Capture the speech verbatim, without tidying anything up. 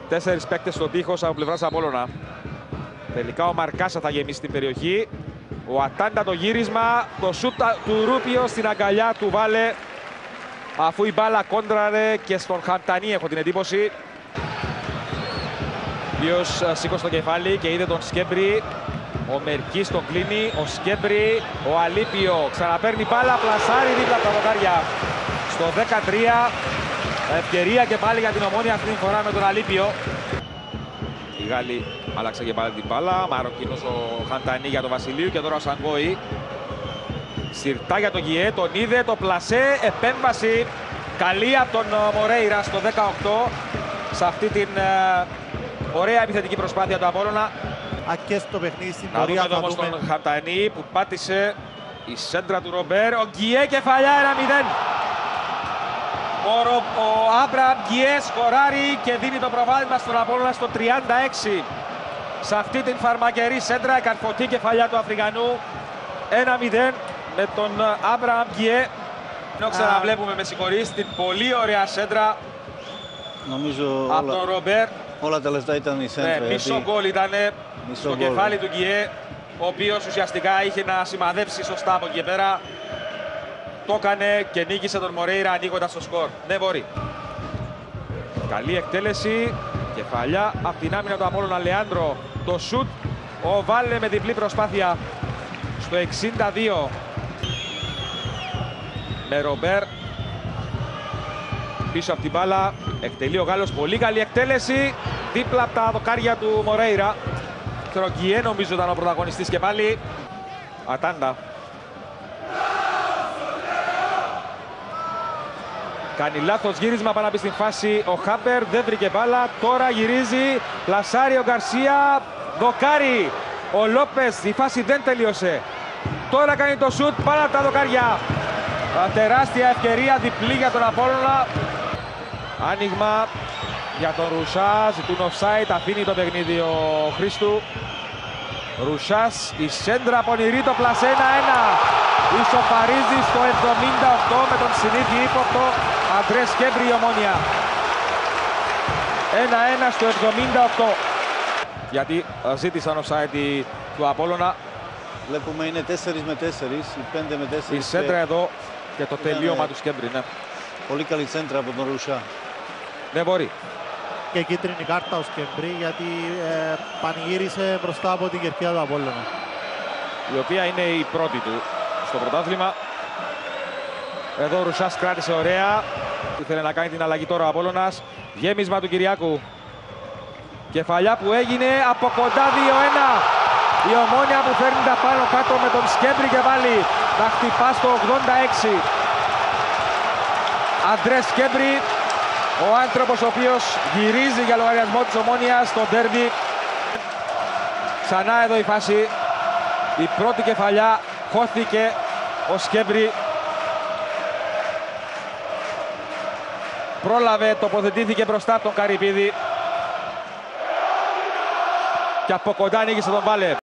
Τέσσερις παίκτες στον τοίχος από πλευράς Απόλλωνα. Τελικά ο Μαρκάσα θα γεμίσει την περιοχή. Ο Ατάντα το γύρισμα, το σούτ του Ρούπιο στην αγκαλιά του Βάλε. Αφού η μπάλα κόντραρε και στον Χαντανή, έχω την εντύπωση. Ο οποίος σήκωσε το κεφάλι και είδε τον Σκέμπρι. Ο Μερκής τον κλείνει, ο Σκέμπρι, ο Αλίπιο ξαναπαίρνει μπάλα, πλασάρει δίπλα από τα δοκάρια. Στο δεκατρία, ευκαιρία και πάλι για την Ομόνια αυτή τη φορά με τον Αλίπιο. Οι Γάλλοι άλλαξε και πάλι την μπάλα, Μαροκινός ο Χαντανή για τον Βασιλείου και τώρα ο Σαγκόη. Σιρτά για τον Γκιέ, τον είδε, το πλασέ, επέμβαση καλή από τον Μορέιρα στο δεκαοκτώ σε αυτή την ε, ωραία επιθετική προσπάθεια του Απόλλωνα. Ακές το παιχνίδι στην Να πορεία. δούμε όμως τον Χαντανή που πάτησε η σέντρα του Ρομπέρ. Ο Γκιέ κεφαλιά ένα μηδέν. Ο, Ρο, ο Άμπραμ Γκιέ σκοράρει και δίνει το προβάδισμα στον Απόλλωνα στο τριάντα έξι. Σε αυτή την φαρμακερή σέντρα, η καρφωτή κεφαλιά του Αφρικανού. ένα μηδέν με τον Άμπραμ Γκιέ. Ενώ ξαναβλέπουμε, με συγχωρείς, την πολύ ωραία σέντρα νομίζω από όλα, τον Ρομπέρ. όλα τα λεφτά ήταν η σέντρα. Ναι, μισό γιατί... γκολ ήταν μισό στο γκολ. κεφάλι του Γκιέ, ο οποίος ουσιαστικά είχε να σημαδέψει σωστά από εκεί και πέρα. Το έκανε και νίκησε τον Μορέιρα ανοίγοντας το σκορ. Ναι, μπορεί. Καλή εκτέλεση. Κεφαλιά από την άμυνα του Απόλλωνα Λεάντρο. Το σουτ. Ο Βάλε με διπλή προσπάθεια στο εξήντα δύο. Με Ρομπέρ πίσω από την μπάλα. Εκτελεί ο Γάλλος. Πολύ καλή εκτέλεση. Δίπλα από τα δοκάρια του Μορέιρα. Γκιέ νομίζω ήταν ο πρωταγωνιστής και πάλι. Ατάντα. Κάνει λάθος γύρισμα, πάνω στην φάση ο Χάμπερ, δεν βρήκε μπάλα. Τώρα γυρίζει, πλασάρει ο Γκαρσία, δοκάρι ο Λόπες, η φάση δεν τελείωσε. Τώρα κάνει το σουτ πάνω από τα δοκάρια. Τεράστια ευκαιρία, διπλή για τον Απόλλωνα. Άνοιγμα για τον Ρουσά, ζητούν offside, αφήνει το παιχνίδι ο Χρήστου. Ρουσάς, η σέντρα πονηρή, το πλασέ ένα ένα. Ισοπαρίζει στο εβδομήντα οκτώ με τον συνήθι ύποπτο Αντρέ Σκέμπρι η Ομόνια. ένα ένα στο εβδομήντα οκτώ. Γιατί ζήτησαν offside του Απόλλωνα. Βλέπουμε είναι τέσσερα με τέσσερα, η πέντε με τέσσερα. Η σέντρα και... εδώ και το τελείωμα ναι, του Σκέμπρι. Ναι. Πολύ καλή σέντρα από τον Ρουσά. Δεν μπορεί. Και κίτρινη κάρτα ο Σκέμπρι γιατί ε, πανηγύρισε μπροστά από την κερκίδα του Απόλλωνα. Η οποία είναι η πρώτη του στο πρωτάθλημα. Εδώ ο Ρουσάς κράτησε ωραία. Ήθελε να κάνει την αλλαγή τώρα ο Απόλλωνας. Γέμισμα του Κυριάκου. Κεφαλιά που έγινε από κοντά δύο ένα. Η Ομόνια που φέρνει τα πάνω κάτω με τον Σκέμπρι και πάλι να χτυπά στο ογδόντα έξι. Αντρέ Σκέμπρι, ο άνθρωπος ο οποίος γυρίζει για λογαριασμό της Ομόνιας στο ντέρμπι. Ξανά εδώ η φάση. Η πρώτη κεφαλιά χώθηκε ο Σκέμπρι. Πρόλαβε, τοποθετήθηκε μπροστά από τον Καρυπίδη. Και από κοντά νίκησε τον Βάλε.